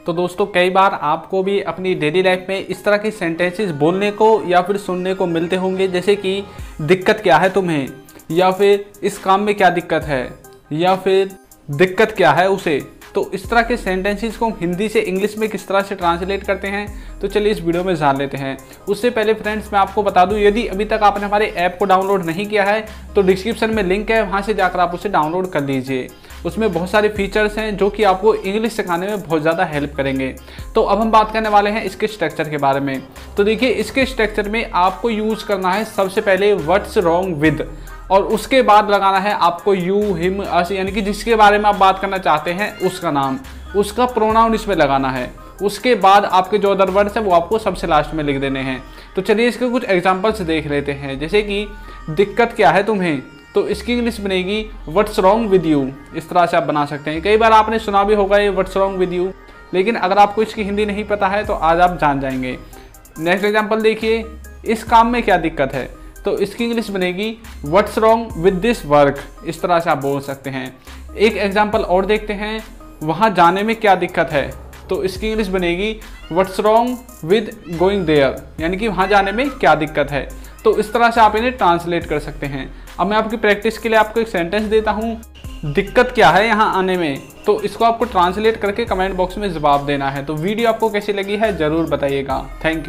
तो दोस्तों कई बार आपको भी अपनी डेली लाइफ में इस तरह के सेंटेंसेस बोलने को या फिर सुनने को मिलते होंगे, जैसे कि दिक्कत क्या है तुम्हें, या फिर इस काम में क्या दिक्कत है, या फिर दिक्कत क्या है उसे। तो इस तरह के सेंटेंसेस को हम हिंदी से इंग्लिश में किस तरह से ट्रांसलेट करते हैं, तो चलिए इस वीडियो में जान लेते हैं। उससे पहले फ्रेंड्स मैं आपको बता दूं, यदि अभी तक आपने हमारे ऐप को डाउनलोड नहीं किया है तो डिस्क्रिप्शन में लिंक है, वहां से जाकर आप उसे डाउनलोड कर लीजिए। उसमें बहुत सारे फीचर्स हैं जो कि आपको इंग्लिश सिखाने में बहुत ज़्यादा हेल्प करेंगे। तो अब हम बात करने वाले हैं इसके स्ट्रक्चर के बारे में। तो देखिए, इसके स्ट्रक्चर में आपको यूज़ करना है सबसे पहले व्हाट्स रॉन्ग विद, और उसके बाद लगाना है आपको यू, हिम, अस, यानी कि जिसके बारे में आप बात करना चाहते हैं उसका नाम, उसका प्रोनाउन इसमें लगाना है। उसके बाद आपके जो अदर वर्ड्स हैं वो आपको सबसे लास्ट में लिख देने हैं। तो चलिए इसके कुछ एग्जांपल्स देख लेते हैं। जैसे कि दिक्कत क्या है तुम्हें, तो इसकी इंग्लिश बनेगी व्हाट्स रॉन्ग विद यू। इस तरह से आप बना सकते हैं। कई बार आपने सुना भी होगा ये व्हाट्स रॉन्ग विद यू, लेकिन अगर आपको इसकी हिंदी नहीं पता है तो आज आप जान जाएंगे। नेक्स्ट एग्जाम्पल देखिए, इस काम में क्या दिक्कत है, तो इसकी इंग्लिश बनेगी what's wrong with this work. इस तरह से आप बोल सकते हैं। एक एग्जाम्पल और देखते हैं, वहाँ जाने में क्या दिक्कत है, तो इसकी इंग्लिश बनेगी what's wrong with going there, यानी कि वहाँ जाने में क्या दिक्कत है। तो इस तरह से आप इन्हें ट्रांसलेट कर सकते हैं। अब मैं आपकी प्रैक्टिस के लिए आपको एक सेंटेंस देता हूँ, दिक्कत क्या है यहाँ आने में, तो इसको आपको ट्रांसलेट करके कमेंट बॉक्स में जवाब देना है। तो वीडियो आपको कैसी लगी है ज़रूर बताइएगा। Thank you.